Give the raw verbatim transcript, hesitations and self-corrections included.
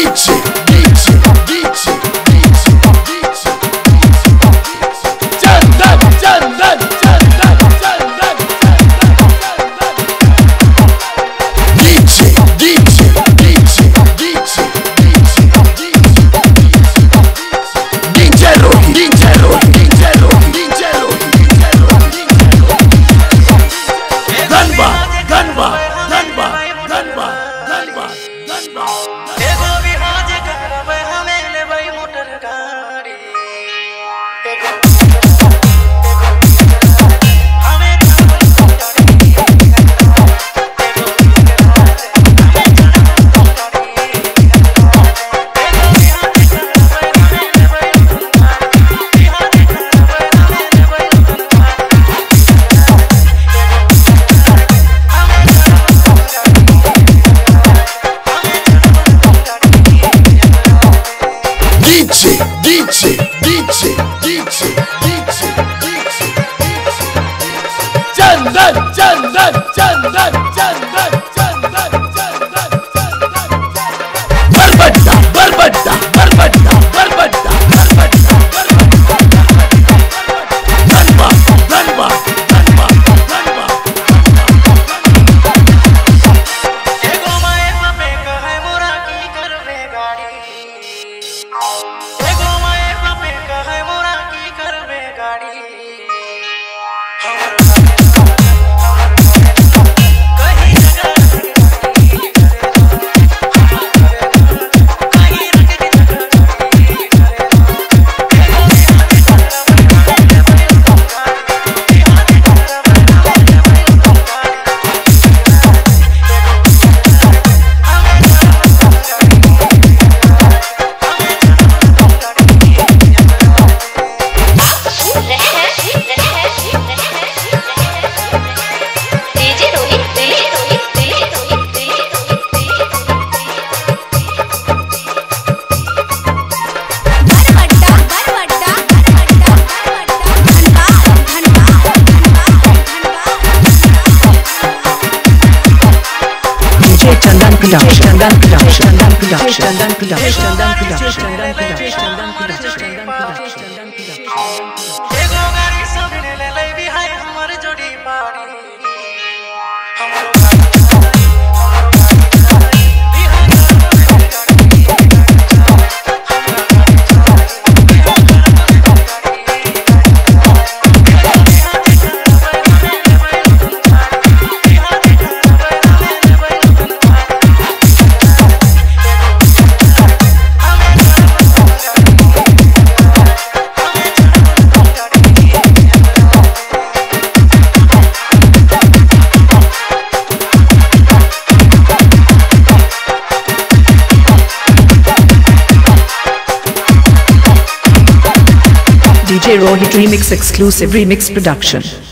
चंदन चंदन चंदन चंदन चंदन चंदन बरबड्डा बरबड्डा बरबड्डा बरबड्डा बरबड्डा धनबा धनबा धनबा धनबा एगो माए पे कहे मोरा की करबे गाड़ी एगो माए पे कहे मोरा की करबे गाड़ी Chandan production, Chandan production, Chandan production, Chandan production, Chandan production, Chandan production, Chandan production, Chandan production, Chandan production. एगो गाड़ी सबने ले ले भी है हमर जोड़ी पाड़ी हमरो D J Rohit Remix exclusive remix production.